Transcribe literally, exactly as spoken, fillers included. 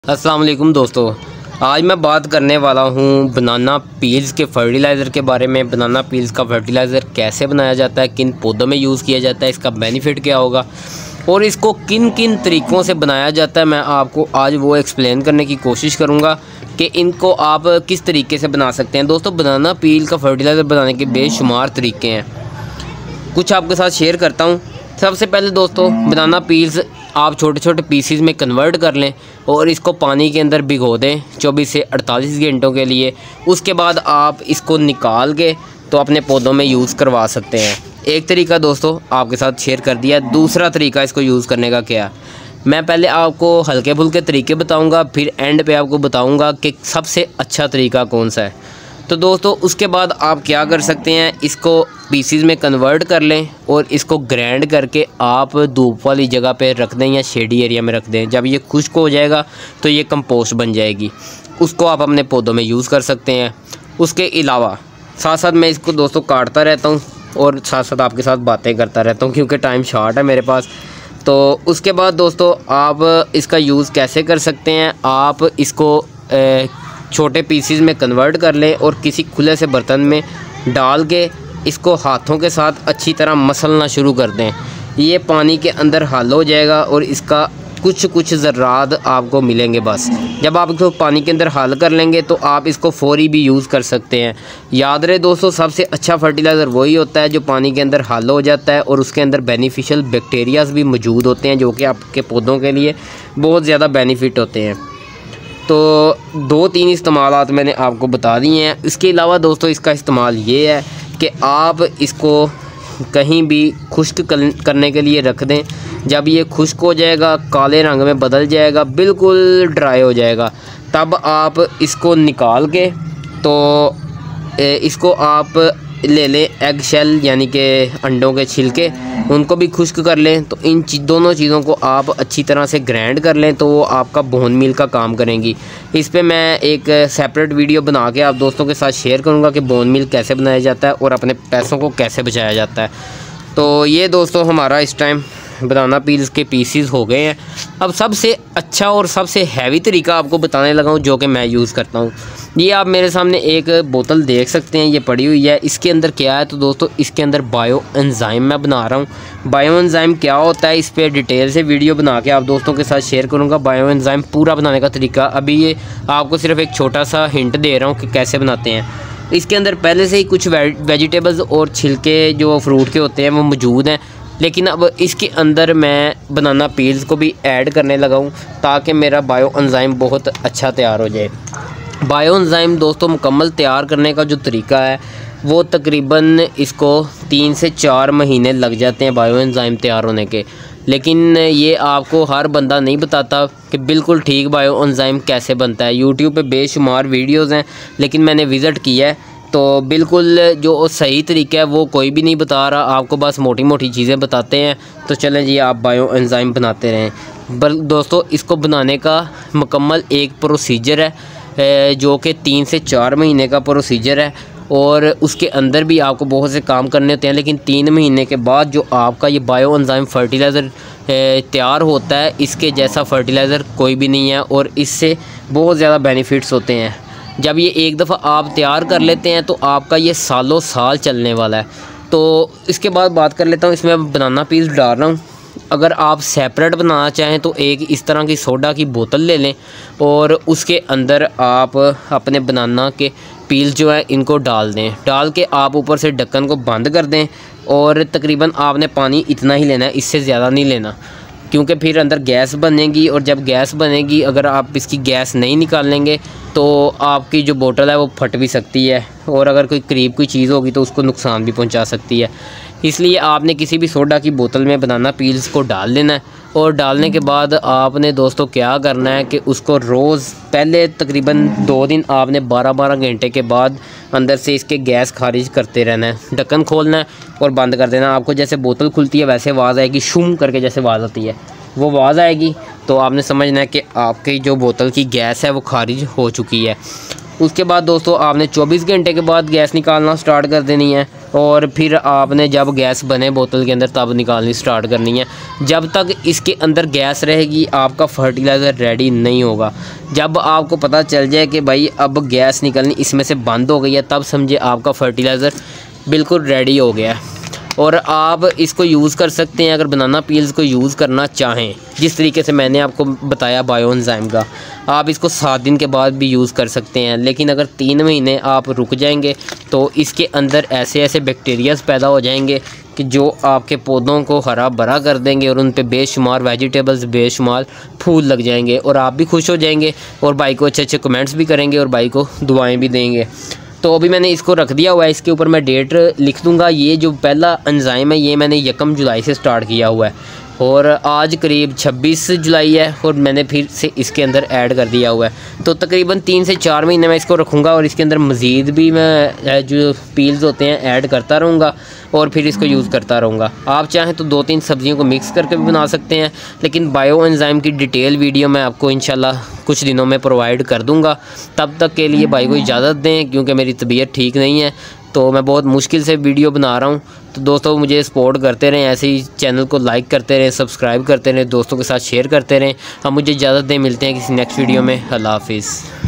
अस्सलाम वालेकुम दोस्तों, आज मैं बात करने वाला हूँ बनाना पील्स के फर्टिलाइज़र के बारे में। बनाना पील्स का फर्टिलाइज़र कैसे बनाया जाता है, किन पौधों में यूज़ किया जाता है, इसका बेनिफिट क्या होगा और इसको किन किन तरीक़ों से बनाया जाता है, मैं आपको आज वो एक्सप्लेन करने की कोशिश करूँगा कि इनको आप किस तरीके से बना सकते हैं। दोस्तों, बनाना पील का फर्टिलाइज़र बनाने के बेशुमार तरीके हैं, कुछ आपके साथ शेयर करता हूँ। सबसे पहले दोस्तों, बनाना पील्स आप छोटे छोटे पीसीज में कन्वर्ट कर लें और इसको पानी के अंदर भिगो दें चौबीस से अड़तालीस घंटों के लिए। उसके बाद आप इसको निकाल के तो अपने पौधों में यूज़ करवा सकते हैं। एक तरीका दोस्तों आपके साथ शेयर कर दिया। दूसरा तरीका इसको यूज़ करने का क्या, मैं पहले आपको हल्के फुल्के तरीके बताऊंगा, फिर एंड पे आपको बताऊंगा कि सबसे अच्छा तरीका कौन सा है। तो दोस्तों, उसके बाद आप क्या कर सकते हैं, इसको पीसीज में कन्वर्ट कर लें और इसको ग्राइंड करके आप धूप वाली जगह पे रख दें या शेडी एरिया में रख दें। जब ये खुश्क हो जाएगा तो ये कंपोस्ट बन जाएगी, उसको आप अपने पौधों में यूज़ कर सकते हैं। उसके अलावा साथ साथ मैं इसको दोस्तों काटता रहता हूँ और साथ साथ आपके साथ बातें करता रहता हूँ क्योंकि टाइम शॉर्ट है मेरे पास। तो उसके बाद दोस्तों, आप इसका यूज़ कैसे कर सकते हैं, आप इसको ए, छोटे पीसीज में कन्वर्ट कर लें और किसी खुले से बर्तन में डाल के इसको हाथों के साथ अच्छी तरह मसलना शुरू कर दें। ये पानी के अंदर हल हो जाएगा और इसका कुछ कुछ ज़र्रात आपको मिलेंगे बस। जब आप इसको पानी के अंदर हल कर लेंगे तो आप इसको फौरी भी यूज़ कर सकते हैं। याद रहे दोस्तों, सबसे अच्छा फर्टिलाइज़र वही होता है जो पानी के अंदर हल हो जाता है और उसके अंदर बेनिफिशियल बैक्टीरियाज भी मौजूद होते हैं जो कि आपके पौधों के लिए बहुत ज़्यादा बेनिफिट होते हैं। तो दो तीन इस्तेमालात मैंने आपको बता दिए हैं। इसके अलावा दोस्तों, इसका इस्तेमाल ये है कि आप इसको कहीं भी खुश्क करने के लिए रख दें। जब ये खुश्क हो जाएगा, काले रंग में बदल जाएगा, बिल्कुल ड्राई हो जाएगा, तब आप इसको निकाल के तो इसको आप ले लें एग शेल यानी कि अंडों के छिलके, उनको भी खुश्क कर लें। तो इन ची, दोनों चीज़ों को आप अच्छी तरह से ग्राइंड कर लें तो वो आपका बोन मील का काम करेंगी। इस पे मैं एक सेपरेट वीडियो बना के आप दोस्तों के साथ शेयर करूंगा कि बोन मील कैसे बनाया जाता है और अपने पैसों को कैसे बचाया जाता है। तो ये दोस्तों हमारा इस टाइम बनाना पील्स के पीसीज हो गए हैं। अब सबसे अच्छा और सबसे हैवी तरीका आपको बताने लगा हूँ जो कि मैं यूज़ करता हूँ। ये आप मेरे सामने एक बोतल देख सकते हैं, ये पड़ी हुई है। इसके अंदर क्या है, तो दोस्तों इसके अंदर बायो एंजाइम मैं बना रहा हूँ। बायो एंजाइम क्या होता है, इस पर डिटेल से वीडियो बना के आप दोस्तों के साथ शेयर करूँगा। बायो एंजाइम पूरा बनाने का तरीका, अभी ये आपको सिर्फ एक छोटा सा हिंट दे रहा हूँ कि कैसे बनाते हैं। इसके अंदर पहले से ही कुछ वेजिटेबल्स और छिलके जो फ्रूट के होते हैं वो मौजूद हैं, लेकिन अब इसके अंदर मैं बनाना पील्स को भी ऐड करने लगा हूँ ताकि मेरा बायो एंजाइम बहुत अच्छा तैयार हो जाए। बायो एंजाइम दोस्तों मुकम्मल तैयार करने का जो तरीका है वो तकरीबन इसको तीन से चार महीने लग जाते हैं बायो एंजाइम तैयार होने के। लेकिन ये आपको हर बंदा नहीं बताता कि बिल्कुल ठीक बायो एंजाइम कैसे बनता है। यूट्यूब पे बेशुमार वीडियोज़ हैं, लेकिन मैंने विज़िट किया है तो बिल्कुल जो सही तरीका है वो कोई भी नहीं बता रहा, आपको बस मोटी मोटी चीज़ें बताते हैं। तो चलें जी, आप बायो एंजाइम बनाते रहें। बल दोस्तों, इसको बनाने का मुकम्मल एक प्रोसीजर है जो कि तीन से चार महीने का प्रोसीजर है और उसके अंदर भी आपको बहुत से काम करने होते हैं। लेकिन तीन महीने के बाद जो आपका ये बायो एंजाइम फर्टिलाइज़र तैयार होता है, इसके जैसा फर्टिलाइज़र कोई भी नहीं है और इससे बहुत ज़्यादा बेनिफिट्स होते हैं। जब ये एक दफ़ा आप तैयार कर लेते हैं तो आपका ये सालों साल चलने वाला है। तो इसके बाद बात कर लेता हूँ, इसमें बनाना पील्स डाल रहा हूँ। अगर आप सेपरेट बनाना चाहें तो एक इस तरह की सोडा की बोतल ले लें और उसके अंदर आप अपने बनाना के पील्स जो है इनको डाल दें। डाल के आप ऊपर से ढक्कन को बंद कर दें और तकरीबन आपने पानी इतना ही लेना है, इससे ज़्यादा नहीं लेना, क्योंकि फिर अंदर गैस बनेगी और जब गैस बनेगी अगर आप इसकी गैस नहीं निकालेंगे तो आपकी जो बोतल है वो फट भी सकती है और अगर कोई करीब कोई चीज़ होगी तो उसको नुकसान भी पहुंचा सकती है। इसलिए आपने किसी भी सोडा की बोतल में बनाना पील्स को डाल लेना है और डालने के बाद आपने दोस्तों क्या करना है कि उसको रोज़ पहले तकरीबन दो दिन आपने बारह बारह घंटे के बाद अंदर से इसके गैस खारिज करते रहना है। ढक्कन खोलना है और बंद कर देना। आपको जैसे बोतल खुलती है वैसे आवाज़ आएगी, शूम करके जैसे आवाज़ आती है, वो आवाज़ आएगी तो आपने समझना है कि आपकी जो बोतल की गैस है वो खारिज हो चुकी है। उसके बाद दोस्तों आपने चौबीस घंटे के बाद गैस निकालना स्टार्ट कर देनी है और फिर आपने जब गैस बने बोतल के अंदर तब निकालनी स्टार्ट करनी है। जब तक इसके अंदर गैस रहेगी आपका फर्टिलाइज़र रेडी नहीं होगा। जब आपको पता चल जाए कि भाई अब गैस निकलनी इसमें से बंद हो गई है, तब समझे आपका फर्टिलाइज़र बिल्कुल रेडी हो गया है और आप इसको यूज़ कर सकते हैं। अगर बनाना पील्स को यूज़ करना चाहें जिस तरीके से मैंने आपको बताया बायो एंजाइम का, आप इसको सात दिन के बाद भी यूज़ कर सकते हैं। लेकिन अगर तीन महीने आप रुक जाएंगे तो इसके अंदर ऐसे ऐसे बैक्टीरियाज पैदा हो जाएंगे कि जो आपके पौधों को हरा भरा कर देंगे और उन पे बेशुमार वेजिटेबल्स बेशुमार फूल लग जाएंगे और आप भी खुश हो जाएंगे और भाई को अच्छे अच्छे कमेंट्स भी करेंगे और भाई को दुआएं भी देंगे। तो अभी मैंने इसको रख दिया हुआ है, इसके ऊपर मैं डेट लिख दूंगा। ये जो पहला एंजाइम है ये मैंने यकम जुलाई से स्टार्ट किया हुआ है और आज करीब छब्बीस जुलाई है और मैंने फिर से इसके अंदर ऐड कर दिया हुआ है। तो तकरीबन तीन से चार महीने मैं इसको रखूँगा और इसके अंदर मज़ीद भी मैं जो पील्स होते हैं ऐड करता रहूँगा और फिर इसको यूज़ करता रहूँगा। आप चाहें तो दो तीन सब्जियों को मिक्स करके भी बना सकते हैं, लेकिन बायो एंजाइम की डिटेल वीडियो मैं आपको इंशाल्लाह कुछ दिनों में प्रोवाइड कर दूँगा। तब तक के लिए भाई को इजाज़त दें क्योंकि मेरी तबीयत ठीक नहीं है, तो मैं बहुत मुश्किल से वीडियो बना रहा हूँ। तो दोस्तों मुझे सपोर्ट करते रहें, ऐसे ही चैनल को लाइक करते रहें, सब्सक्राइब करते रहें, दोस्तों के साथ शेयर करते रहें। अब मुझे इजाज़त दें, मिलते हैं किसी नेक्स्ट वीडियो में। अल्लाह हाफिज़।